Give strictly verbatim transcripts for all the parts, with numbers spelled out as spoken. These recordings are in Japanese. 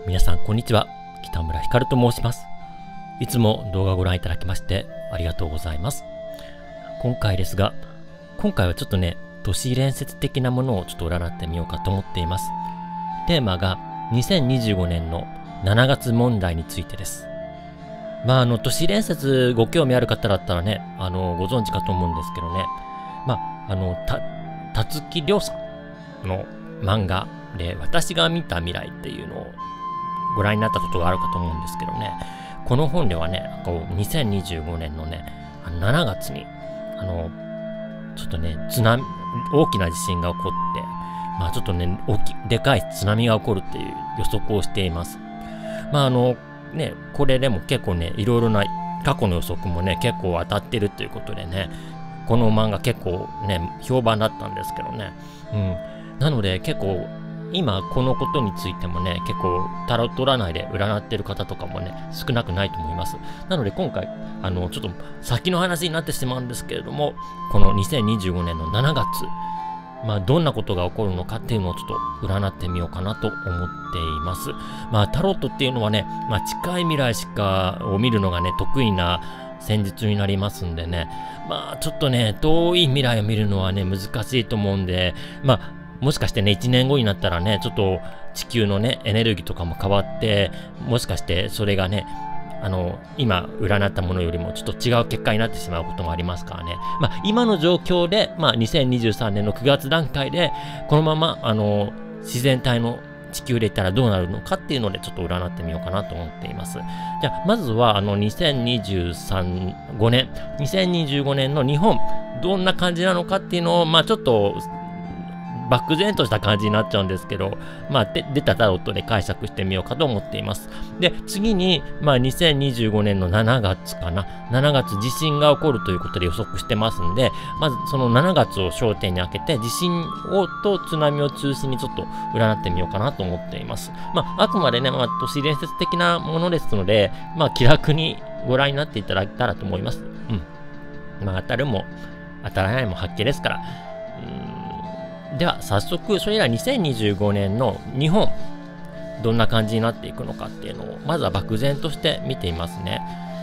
皆さんこんにちは、北村ひかると申します。いつも動画をご覧いただきましてありがとうございます。今回ですが、今回はちょっとね、都市伝説的なものをちょっと占ってみようかと思っています。テーマがにせんにじゅうごねんのしちがつ問題についてです。まあ、あの、都市伝説ご興味ある方だったらね、あの、ご存知かと思うんですけどね、まあ、あの、た、たつきりょうさんの漫画で、私が見た未来っていうのをご覧になったことがあるかと思うんですけどね、この本ではね、こうにせんにじゅうごねんのね、しちがつに、あの、ちょっとね、津波、大きな地震が起こって、まあちょっとね、大き、でかい津波が起こるっていう予測をしています。まああの、ね、これでも結構ね、いろいろな過去の予測もね、結構当たってるということでね、この漫画結構ね、評判だったんですけどね。うん。なので結構、今このことについてもね、結構タロット占いで占ってる方とかもね、少なくないと思います。なので今回、あの、ちょっと先の話になってしまうんですけれども、このにせんにじゅうごねんのしちがつ、まあどんなことが起こるのかっていうのをちょっと占ってみようかなと思っています。まあタロットっていうのはね、まあ近い未来しかを見るのがね、得意な戦術になりますんでね、まあちょっとね、遠い未来を見るのはね、難しいと思うんで、まあもしかしてね、いちねんごになったらね、ちょっと地球のね、エネルギーとかも変わって、もしかしてそれがね、あの、今占ったものよりもちょっと違う結果になってしまうこともありますからね。まあ、今の状況で、まあ、にせんにじゅうさんねんのくがつ段階で、このまま、あの、自然体の地球でいったらどうなるのかっていうので、ちょっと占ってみようかなと思っています。じゃあ、まずは、あの、にせんにじゅうさん、ごねん、にせんにじゅうごねんの日本、どんな感じなのかっていうのを、まあ、ちょっと、漠然とした感じになっちゃうんですけど、まあ、で出たタロットで解釈してみようかと思っています。で、次に、まあ、にせんにじゅうごねんのしちがつかな。しちがつ地震が起こるということで予測してますんで、まずそのしちがつを焦点に当てて、地震をと津波を中心にちょっと占ってみようかなと思っています。まあ、あくまでね、まあ、都市伝説的なものですので、まあ、気楽にご覧になっていただけたらと思います。うん。まあ、当たるも当たらないも発見ですから。では早速、それらにせんにじゅうごねんの日本、どんな感じになっていくのかっていうのを、まずは漠然として見ていますね。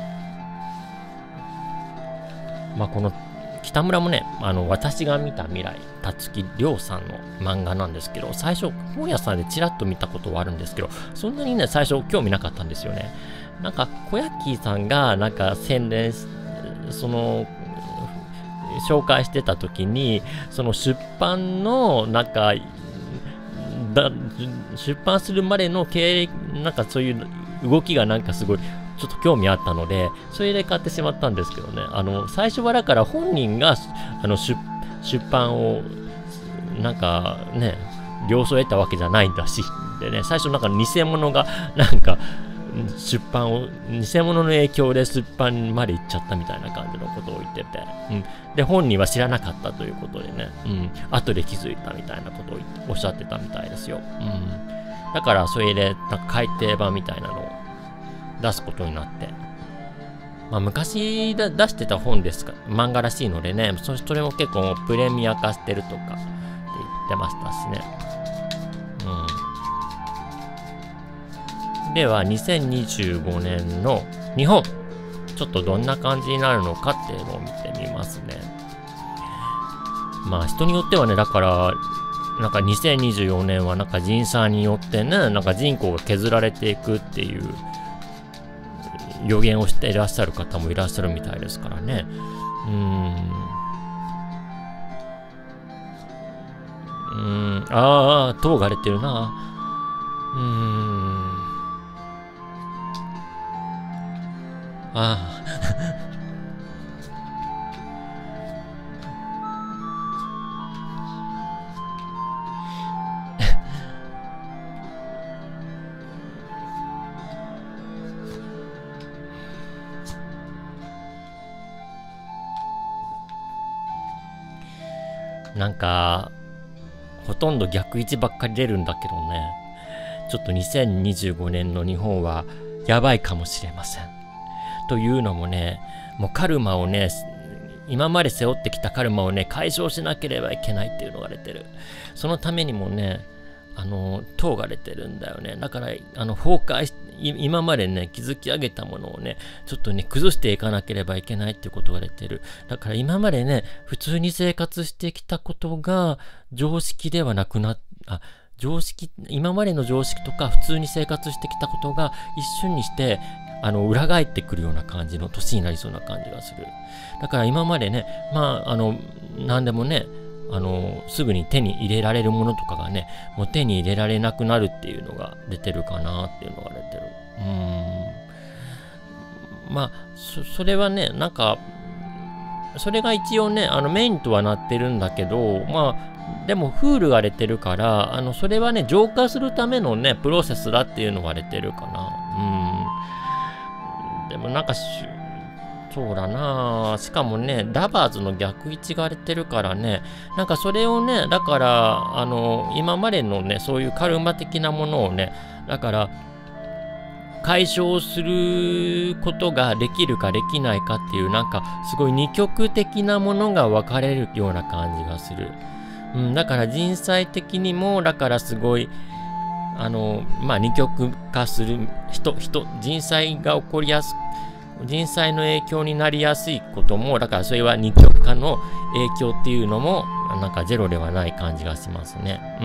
まあこの北村もね、あの私が見た未来、たつきりょうさんの漫画なんですけど、最初本屋さんでちらっと見たことはあるんですけど、そんなにね、最初興味なかったんですよね。なんか小焼さんがなんか宣伝し、その紹介してた時に、その出版のなんかだ出版するまでの経歴、なんかそういう動きがなんかすごいちょっと興味あったので、それで買ってしまったんですけどね。あの最初はだから本人があの 出, 出版をなんかね了承を得たわけじゃないんだしでね、最初なんか偽物がなんか出版を、偽物の影響で出版まで行っちゃったみたいな感じのことを言ってて、うん、で、本人は知らなかったということでね、うん、後で気づいたみたいなことをおっしゃってたみたいですよ。うん、だから、それで、なんか改訂版みたいなのを出すことになって、まあ、昔だ出してた本ですか、漫画らしいのでね、そそれも結構プレミア化してるとかって言ってましたしね。では、にせんにじゅうごねんの日本、ちょっとどんな感じになるのかっていうのを見てみますね。まあ、人によってはね、だから、なんかにせんにじゅうよねんはなんか人災によってね、なんか人口が削られていくっていう予言をしていらっしゃる方もいらっしゃるみたいですからね。うーん。うーん。ああ、塔が出てるな。うーん。ああなんかほとんど逆位置ばっかり出るんだけどね、ちょっとにせんにじゅうごねんの日本はやばいかもしれません。というのもね、もうカルマをね、今まで背負ってきたカルマをね、解消しなければいけないっていうのが出てる。そのためにもね、 あの、問が出てるんだよね。だから、あの、崩壊し、今までね、築き上げたものをね、ちょっとね、崩していかなければいけないっていうことが出てる。だから今までね、普通に生活してきたことが常識ではなくなっ、あ、常識、今までの常識とか普通に生活してきたことが一瞬にして、あの、裏返ってくるような感じの年になりそうな感じがする。だから今までね、まあ、あの、なんでもね、あの、すぐに手に入れられるものとかがね、もう手に入れられなくなるっていうのが出てるかなっていうのが出てる。うーん。まあ、そ、それはね、なんか、それが一応ね、あのメインとはなってるんだけど、まあ、でもフールが出てるから、あの、それはね、浄化するためのね、プロセスだっていうのが出てるかな。うん。でもなんかし、そうだなぁ。しかもね、ラバーズの逆位置が出てるからね、なんかそれをね、だから、あの、今までのね、そういうカルマ的なものをね、だから、解消することができるかできないかっていう、なんか、すごい二極的なものが分かれるような感じがする。うん、だから人災的にも、だからすごい、あの、まあ、二極化する人、人、人災が起こりやすく、人災の影響になりやすいことも、だからそれは二極化の影響っていうのも、なんかゼロではない感じがしますね。うん。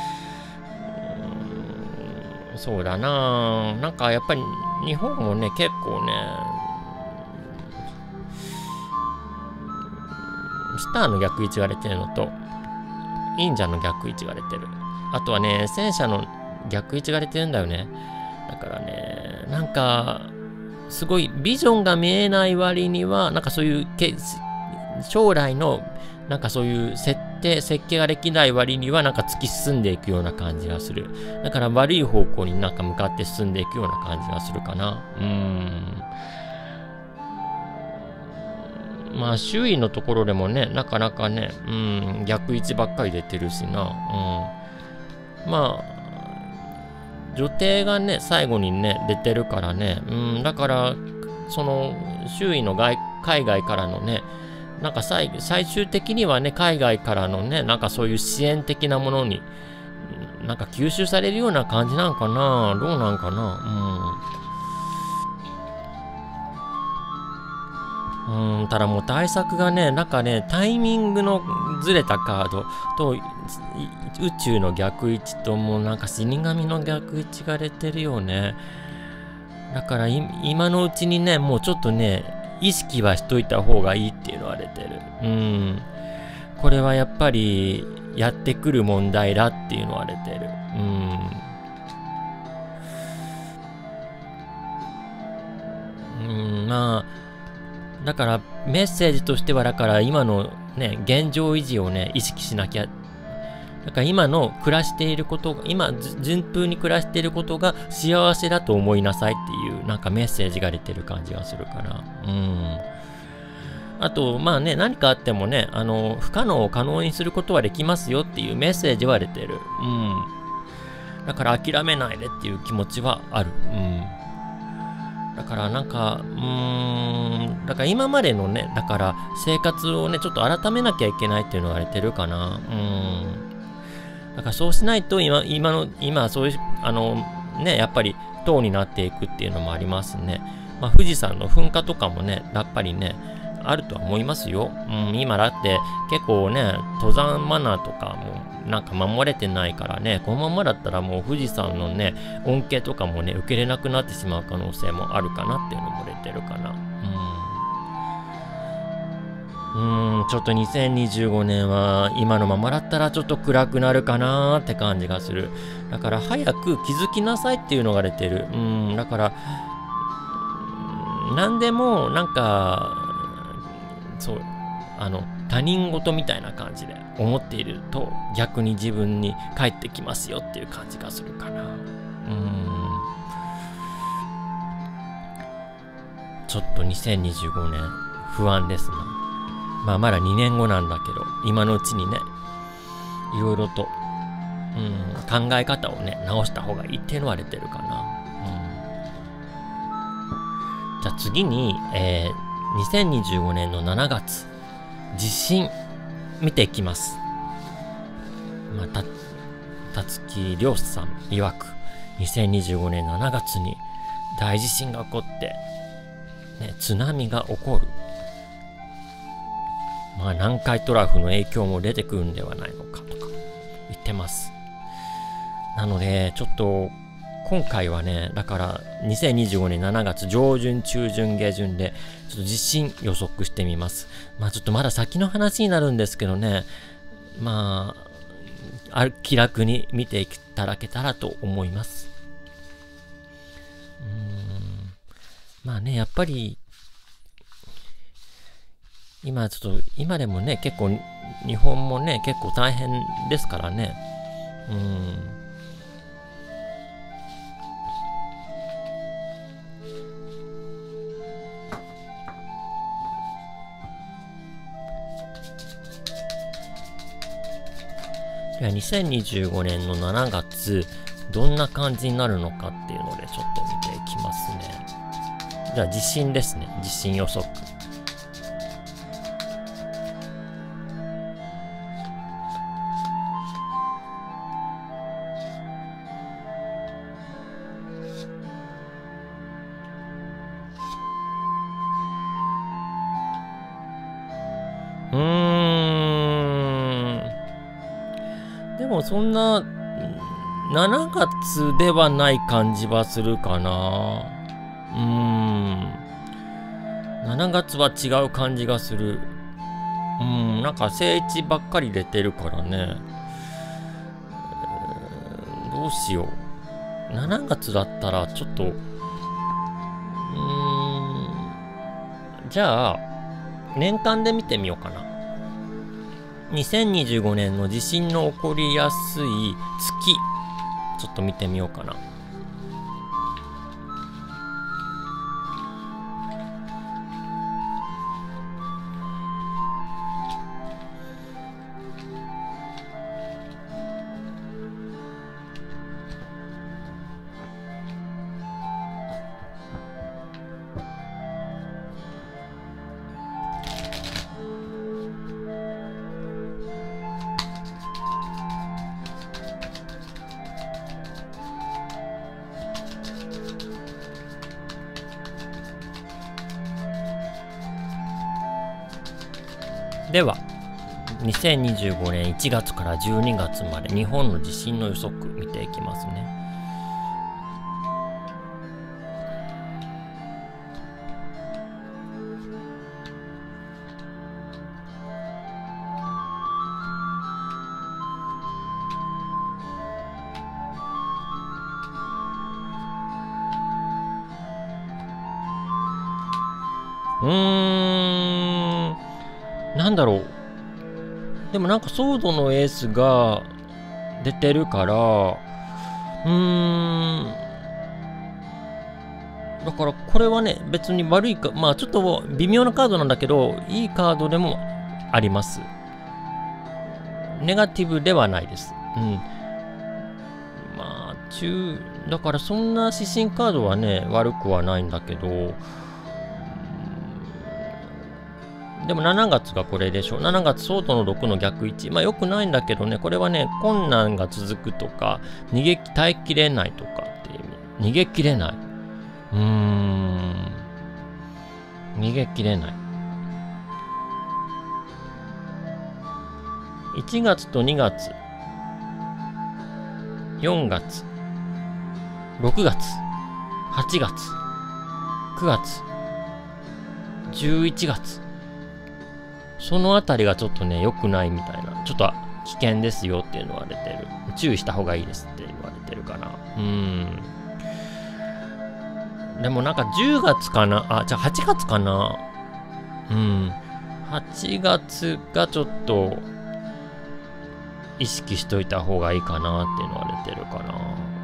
そうだなぁ。なんかやっぱり日本もね、結構ね、スターの逆位置が出てるのと、忍者の逆位置が出てる。あとはね、戦車の逆位置が出てるんだよね。だからね、なんか、すごいビジョンが見えない割には、なんかそういうけ将来のなんかそういう設定、設計ができない割にはなんか突き進んでいくような感じがする。だから悪い方向になんか向かって進んでいくような感じがするかな。うーん。まあ周囲のところでもね、なかなかね、うん、逆位置ばっかり出てるしな。うん。まあ、女帝がね、最後にね、出てるからね。うん、だから、その、周囲の外、海外からのね、なんか最、最終的にはね、海外からのね、なんかそういう支援的なものに、なんか吸収されるような感じなんかな。どうなんかな。うん。うん、ただもう対策がね、なんかね、タイミングのずれたカードと、宇宙の逆位置ともうなんか死神の逆位置が出てるよね。だから今のうちにね、もうちょっとね、意識はしといた方がいいっていうのは出てる。うん。これはやっぱりやってくる問題だっていうのは出てる。うん。うん、まあ、だからメッセージとしては、だから今のね、現状維持をね、意識しなきゃ。だから今の暮らしていることが、今順風に暮らしていることが幸せだと思いなさいっていうなんかメッセージが出てる感じがするから。うん。あと、まあね、何かあってもね、あの、不可能を可能にすることはできますよっていうメッセージは出てる。うん。だから諦めないでっていう気持ちはある。うん。だからなんか、うーん、だから今までのね、だから生活をね、ちょっと改めなきゃいけないっていうのが出てるかな。うん。だからそうしないと今、今の、今そういう、あの、ね、やっぱり塔になっていくっていうのもありますね。まあ富士山の噴火とかもね、やっぱりね、あるとは思いますよ。うん、今だって結構ね、登山マナーとかもなんか守れてないからね、このままだったらもう富士山のね、恩恵とかもね、受けれなくなってしまう可能性もあるかなっていうのも出てるかな。うん。うーん、ちょっとにせんにじゅうごねんは今のままだったらちょっと暗くなるかなーって感じがする。だから早く気づきなさいっていうのが出てる。うん、だから、何でもなんか、そう、あの、他人事みたいな感じで思っていると逆に自分に返ってきますよっていう感じがするかな。うーん。ちょっとにせんにじゅうごねん不安ですな。まあまだにねんごなんだけど、今のうちにね、いろいろと、うん、考え方をね、直した方がいいっていうのは出てるかな。うん、じゃあ次に、えーにせんにじゅうごねんのしちがつ、地震見ていきます。まあ、た辰木亮さん曰く、にせんにじゅうごねんしちがつに大地震が起こって、ね、津波が起こる。まあ南海トラフの影響も出てくるんではないのかとか言ってます。なのでちょっと今回はね、だからにせんにじゅうごねんしちがつ上旬中旬下旬でちょっと地震予測してみます。まあちょっとまだ先の話になるんですけどね、まあ気楽に見ていただけたらと思います。うーん、まあね、やっぱり今ちょっと今でもね、結構日本もね結構大変ですからね。うーん、ではにせんにじゅうごねんのしちがつどんな感じになるのかっていうのでちょっと見ていきますね。じゃあ地震ですね。地震予測。うーん。でもそんなしちがつではない感じはするかな。うーん。しちがつは違う感じがする。うん、なんか正位ばっかり出てるからね。どうしよう。しちがつだったらちょっと、うーん。じゃあ、年間で見てみようかな。にせんにじゅうごねんの地震の起こりやすい月、ちょっと見てみようかな。では、にせんにじゅうごねんいちがつからじゅうにがつまで日本の地震の予測見ていきますね。うーん、なんだろう。でもなんかソードのエースが出てるから、うーん。だからこれはね、別に悪いか、まあちょっと微妙なカードなんだけど、いいカードでもあります。ネガティブではないです。うん。まあ、中、だからそんな指針カードはね、悪くはないんだけど、でもしちがつがこれでしょ。しちがつソードのろくの逆位置。まあ良くないんだけどね、これはね、困難が続くとか、逃げ、耐えきれないとかっていう意味。逃げきれない。うーん。逃げきれない。いちがつとにがつ。よんがつ。ろくがつ。はちがつ。くがつ。じゅういちがつ。そのあたりがちょっとね、良くないみたいな。ちょっと危険ですよっていうのは出てる。注意した方がいいですって言われてるかな。うーん。でもなんかじゅうがつかな。あ、じゃあはちがつかな。うん。はちがつがちょっと意識しといた方がいいかなっていうのは出てるかな。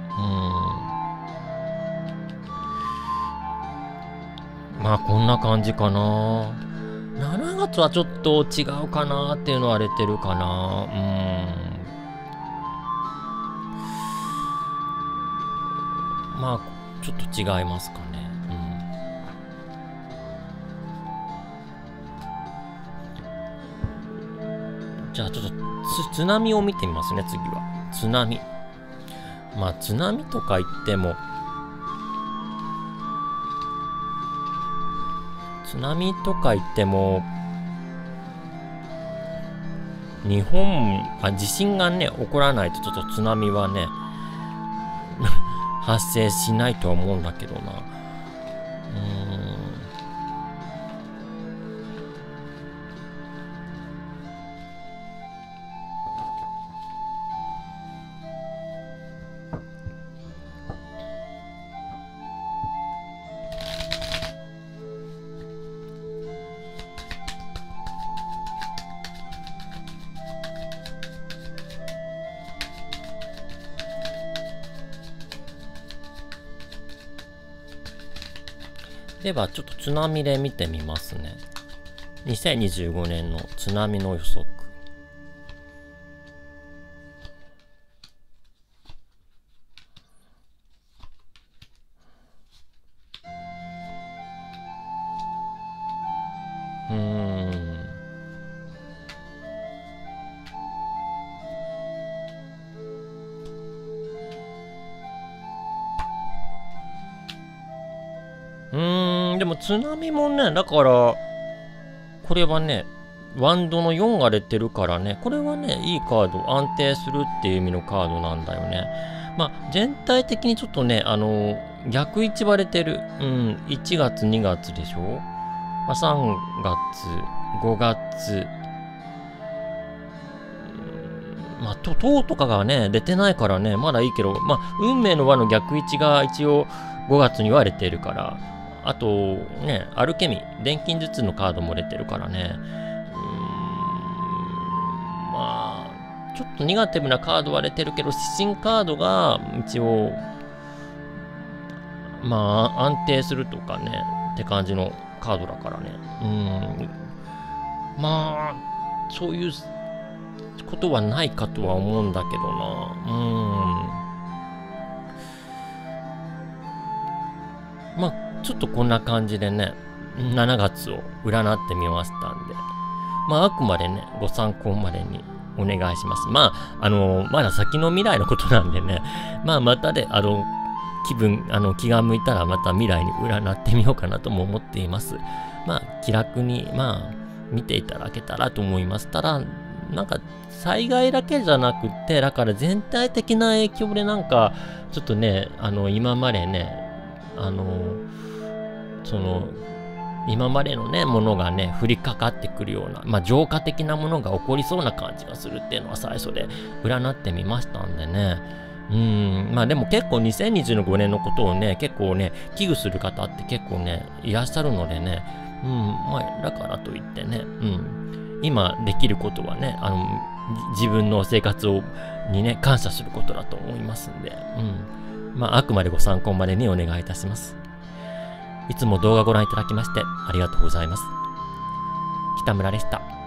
うん。まあこんな感じかな。しちがつはちょっと違うかなっていうのは出てるかな。うん。まあ、ちょっと違いますかね。うん。じゃあちょっと津波を見てみますね、次は。津波。 まあ津波とか言っても、津波とか言っても、日本、あ、地震がね、起こらないとちょっと津波はね、発生しないとは思うんだけどな。うーん。ではちょっと津波で見てみますね。にせんにじゅうごねんの津波の予測。うーん。うーん、でも津波もね、だから、これはね、ワンドのよんが出てるからね、これはね、いいカード、安定するっていう意味のカードなんだよね。まあ、全体的にちょっとね、あの、逆位置割れてる。うん、いちがつ、にがつでしょ、まあ、さんがつ、ごがつ、まあ、と、ととかがね、出てないからね、まだいいけど、まあ、運命の輪の逆位置が一応ごがつには出てるから、あと、ね、アルケミ、錬金術のカードも出てるからね、うーん、まあ、ちょっとネガティブなカードは出てるけど、指針カードが一応、まあ、安定するとかね、って感じのカードだからね。うーん、まあ、そういうことはないかとは思うんだけどな。うーん。まあ、ちょっとこんな感じでね、しちがつを占ってみましたんで、まあ、あくまでね、ご参考までにお願いします。まあ、あの、まだ先の未来のことなんでね、まあ、またで、あの、気分、あの、気が向いたらまた未来に占ってみようかなとも思っています。まあ、気楽に、まあ、見ていただけたらと思います。ただ、なんか、災害だけじゃなくて、だから全体的な影響でなんか、ちょっとね、あの、今までね、あの、その、今までのね、ものがね、降りかかってくるような、まあ、浄化的なものが起こりそうな感じがするっていうのは最初で占ってみましたんでね。うん、まあでも結構にせんにじゅうごねんのことをね、結構ね、危惧する方って結構ね、いらっしゃるのでね、うん、まあ、だからといってね、うん、今できることはね、あの、自分の生活を、にね、感謝することだと思いますんで、うん。まあ、あくまでご参考までにお願いいたします。いつも動画ご覧いただきましてありがとうございます。北村でした。